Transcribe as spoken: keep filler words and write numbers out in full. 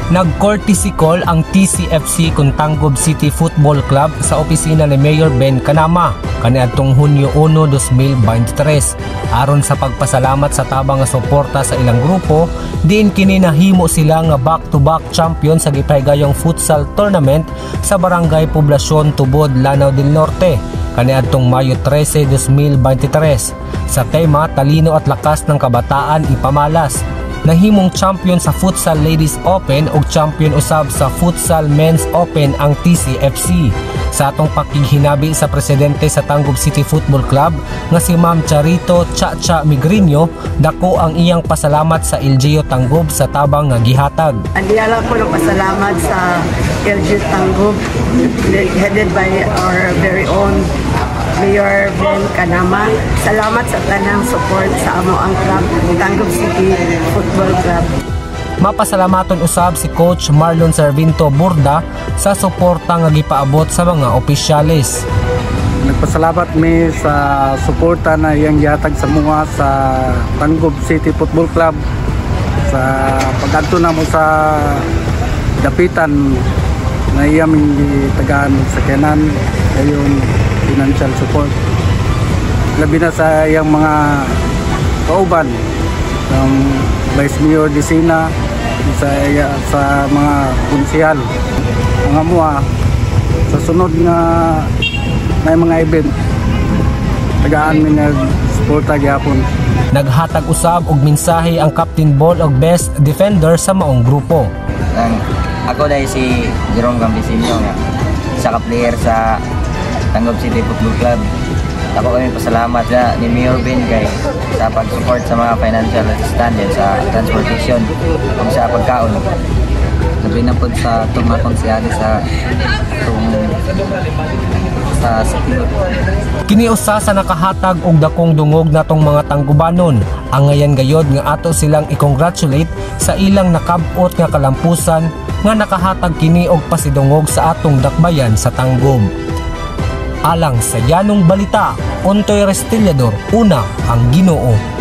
Nag-courtesy call ang T C F C kung Tangub City Football Club sa opisina ni Mayor Ben Canama kaniadtong Hunyo uno, dos mil beintitres. Aron sa pagpasalamat sa tabang nga suporta sa ilang grupo, diin kini nahimo sila nga back-to-back champion sa gipahigayong futsal tournament sa Barangay Poblasyon Tubod, Lanao del Norte kaniadtong Mayo trese, dos mil beintitres. Sa tema Talino at Lakas ng Kabataan Ipamalas, nahimong champion sa Futsal Ladies Open ug champion usab sa Futsal Men's Open ang T C F C. Sa atong pakighinabi sa presidente sa Tangub City Football Club nga si Ma'am Charito Chacha Migrinyo, dako ang iyang pasalamat sa L G U Tangub sa tabang nga gihatag. Andiyala ko ng pasalamat sa L G U Tangub headed by our very own Mayor Ben Canama. Salamat sa tanang support sa amo ang club, Tangub City Football Club. Mapasalamaton usab si Coach Marlon Servinto Burda sa suporta nga gipaabot sa mga opisyales. Nagpasalamat mi sa suporta na iyang gihatag sa mga sa Tangub City Football Club sa pag-adto namo sa dapitan na iyang gitagaan sa kanan ayon financial support. Labi na sa iyang mga kauban ng Vice Mayor Disina sa, sa mga kunsihal mga mua sa sunod nga na mga event tagaan mi nag-suporta gyapon. Naghatag usab og mensahe ang Captain Ball og Best Defender sa maong grupo. Um, ako dahil si Jerome Gambisinyo nga isa ka player sa Tangub City Football Club. Ako kami pasalamat sa ni Mayor Ben kay sa pag-support sa mga financial assistance sa transportation ug sa pagkaon. Labi na po sa itong mga konsyali sa itong sa city. Kini usa sa nakahatag og dakong dungog natong mga Tanggubanon. Ang ngayon gayod nga ato silang i-congratulate sa ilang nakab-ot nga kalampusan nga nakahatag kini og pasidungog sa atong dakbayan sa Tangub. Alang sa yanong balita, Ontoy Restillador, una ang Ginoo.